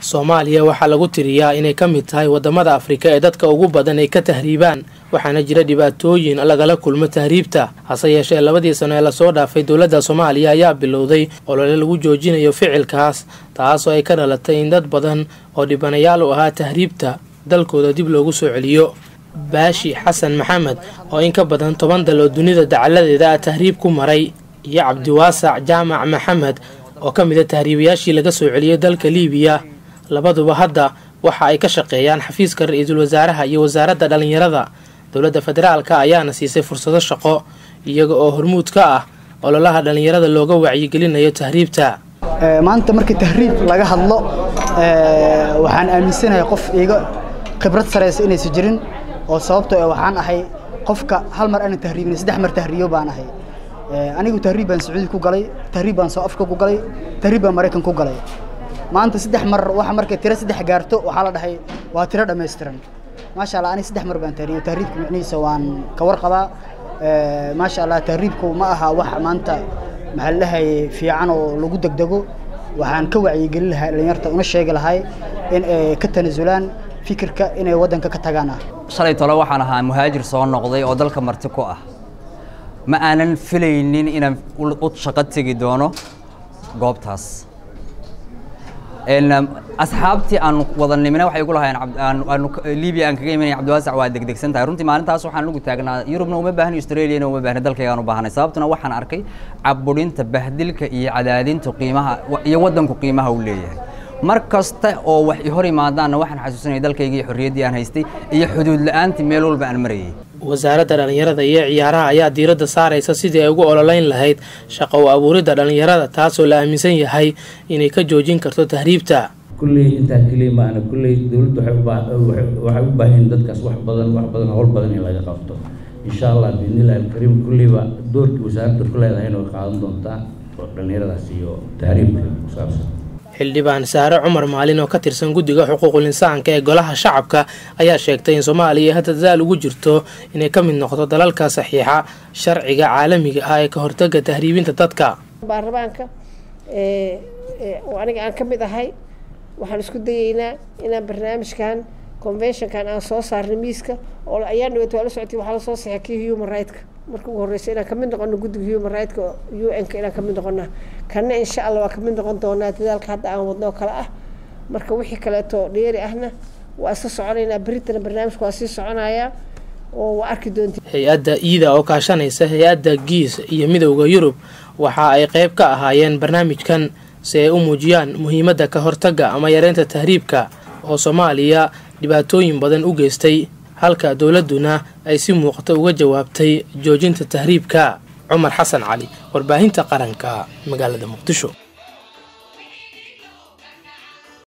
Soomaaliya waxaa lagu tiriyaa inay ka mid tahay wadamada Afrika ee dadka ugu badan ay ka tahriibaan waxaana jira dhibaatooyin lagala kulmo tahriibta hase yeeshee labadii sano ee la soo dhaafay dowladda Soomaaliya ayaa bilowday olole lagu joojinayo ficilkaas taasoo ay ka dhalatay in dad badan oo dhibanayaal u ahaa tahriibta dalkooda dib loogu soo celiyo. Baashi Xasan Maxamed oo in ka badan 10 dal oo dunida dacaladeeda tahriib ku maray iyo Cabdiwaasac Jaamac Maxamed oo ka mid ah tahriibayaashii laga soo celiyay dalka Liibiya labaduba hadda waxa ay ka shaqeeyaan xafiiska ra'iisul wasaaraha iyo wasaaradda dhalinyarada. Dowladda federaalka ayaana siisay fursado shaqo iyaga oo hormuud ka ah ololaha dhalinyarada looga wacyigelinayo tahriibta. maanta markii tahriib laga hadlo waxaan aaminsanahay qof iiga khibrad sareysa inaysan jirin oo sababtoo ah waxaan ahay qofka hal mar aan tahriibin 3 mar tahriiyo baan ahay. anigu tahriib baan Sacuudi ku galay, tahriib baan South Africa ku galay, tahriib baan Mareykan ku galay. maanta 3 mar waxa markay tiro 3 gaarto waxa la dhahay waa tiro dhameystiran. maasha Allah ani 3 mar baan tahriiyo, tahriibku micnihiisa waan ka warqabaa. maasha Allah tahriibku ma aha wax maanta maxaa lahay fiican oo lagu degdego. waxaan ka wacyigelin lahaa dhalinyarta una sheegi lahay in ay ka tanaasulaan fikirka inay wadanka ka tagaan. shalay tolo waxaan ahaa muhaajir soo noqday oo dalka marti ku ah ma aanan filaynin inaan u shaqo tagi doono goobtaas. asxaabtii aan wadanimina waxay ku lahaayeen Liibiya aan kaga imanay Cabdiwaasac waa degdegsan tahay runtii maalintaas waxaan lagu taagnaa Yurubna uma baahna Australia uma baahna dalkaygaan u baahanay sababtuna waxaan arkay caburinta bahdilka iyo cadaadinta qiimaha iyo wadanku qiimaha uu leeyahay markasta oo wax i hor imaadaana waxaan xasuusanay dalkayga xorriyadii aan haystay iyo xuduud la'aantii meel walba aan marayay. wasaaradda dhalinyarada iyo ciyaaraha ayaa diiradda saaraysa sidii ay ugu ololeyn lahayd shaqo u abuuridda dhalinyarada taasoo la aaminsan yahay inay ka joojin karto tahriibta. kulley inta kaliya maana kulley dawladdu waxay u baahan dadkaas wax badan hawl badan in laga qabto insha Allah biidnillaahi kariim kulleyba doorkii wasaaraddu ku leedahay inay qaadan doontaa dhalinyaradaas iyo tahriibka ku saabsan. xildhibaan Saare Cumar Maalin oo ka tirsan guddiga xuquuqul insaanka ee golaha shacabka ayaa sheegtay in Soomaaliya hadda dadaal ugu jirto inay ka mid noqoto dalalka saxiixa sharciga caalamiga ah ee ka hortagga tahriibinta dadka. baarlamaanka aniga aan ka mid ahay waxaan isku dayeynaa inaan barnaamijkan conventionkan aan soo saarno miiska oo ayaan dhawaato la socotay waxa la soo saxay human rights markii ugu horeysay inaan ka mid noqono guddiga human rights UN ka inaan ka mid noqono kana insha Allah waa ka mid noqon doonaa dadaalka hadda aan wadno kala ah marka wixii kale to dheeri ahna waa soo soconaynaa baritan barnaamijku waa sii soconaya oo waa arki doontii. hay'adda IIDA oo kaashanaysa hay'adda GIS iyo midowga Yurub waxa ay qayb ka ahaayeen barnaamijkan si ay u muujiyaan muhiimadda ka hortagga ama yareynta tahriibka oo Soomaaliya dhibaatooyin badan u geystay halka dawladuna ay si muuqato uga jawaabtay joojinta tahriibka. Cumar Xasan Cali, warbaahinta qaranka, magaalada Muqdisho.